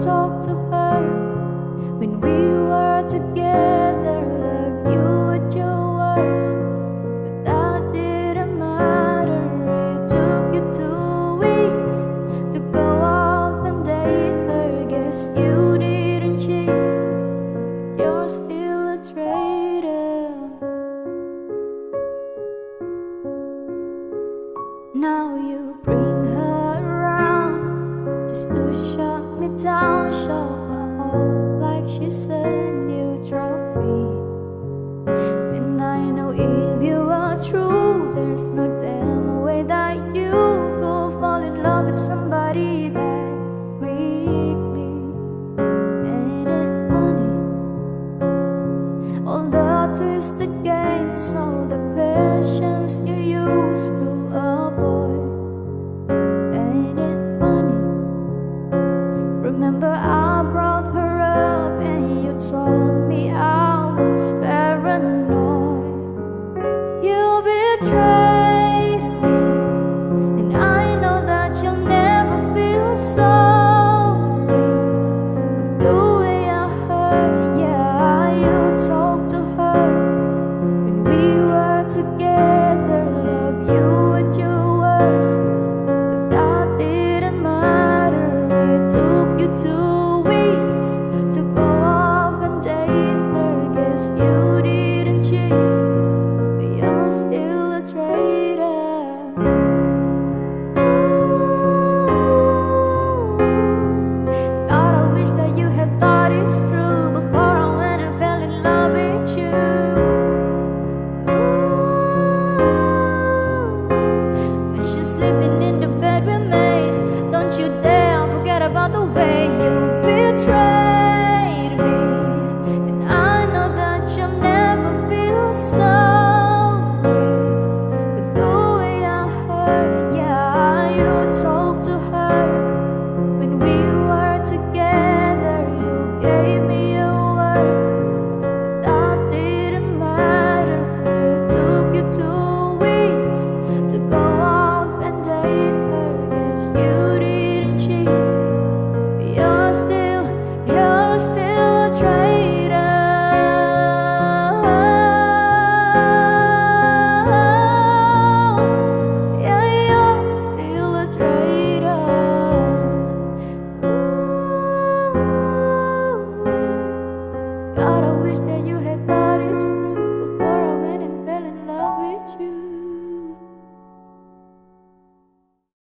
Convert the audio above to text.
talk to her when we were together. Love you at your worst, but that didn't matter. It took you 2 weeks to go off and date her. Guess you didn't cheat, but you're still a traitor. Now you bring her around just to shut me down, show her off like she's a new trophy. And I know if you are true, there's no damn way that you go fall in love with somebody that quickly. Ain't it funny? All the twisted games, all the questions you used to avoid. Ain't it funny? Remember I brought her up and you told me I was paranoid. You betrayed me, and I know that you'll never feel sorry. But the way I heard, yeah, you talked to her when we were together. Love you at your worst, but that didn't matter. It took you 2 weeks to go off and date her. Guess you didn't cheat, but you're still a traitor. God, I wish that you had thought it's true before I went and fell in love with you. When she's sleeping in the bed we made, don't you dare forget about the way you betrayed.